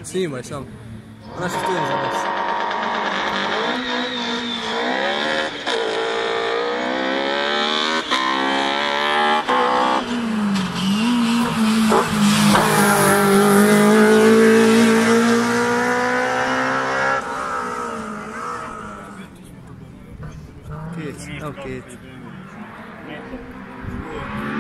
Snimaj sam. Naši studij za nas. Kids, no kids.